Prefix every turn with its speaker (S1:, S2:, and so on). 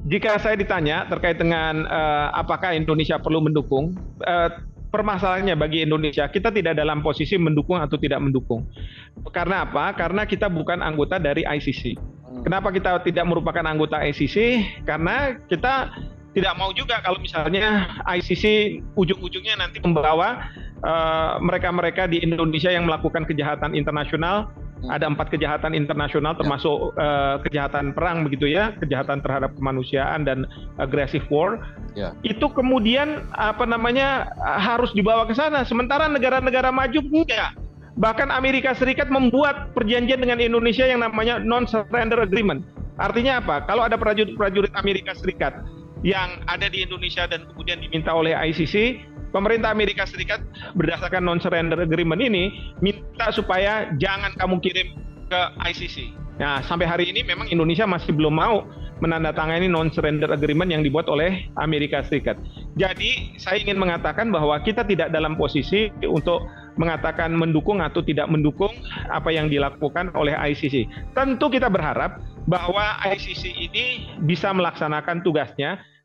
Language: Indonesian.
S1: Jika saya ditanya terkait dengan apakah Indonesia perlu mendukung, permasalahannya bagi Indonesia, kita tidak dalam posisi mendukung atau tidak mendukung. Karena apa? Karena kita bukan anggota dari ICC. Kenapa kita tidak merupakan anggota ICC? Karena kita tidak mau juga kalau misalnya ICC ujung-ujungnya nanti membawa mereka-mereka di Indonesia yang melakukan kejahatan internasional. Ada 4 kejahatan internasional termasuk kejahatan perang begitu ya, kejahatan terhadap kemanusiaan dan aggressive war. Itu kemudian harus dibawa ke sana. Sementara negara-negara maju enggak. Bahkan Amerika Serikat membuat perjanjian dengan Indonesia yang namanya non-surrender agreement. Artinya apa? Kalau ada prajurit Amerika Serikat yang ada di Indonesia dan kemudian diminta oleh ICC, pemerintah Amerika Serikat berdasarkan non-surrender agreement ini minta supaya jangan kamu kirim ke ICC. Nah, sampai hari ini memang Indonesia masih belum mau menandatangani non-surrender agreement yang dibuat oleh Amerika Serikat. Jadi, saya ingin mengatakan bahwa kita tidak dalam posisi untuk mengatakan mendukung atau tidak mendukung apa yang dilakukan oleh ICC. Tentu kita berharap bahwa ICC ini bisa melaksanakan tugasnya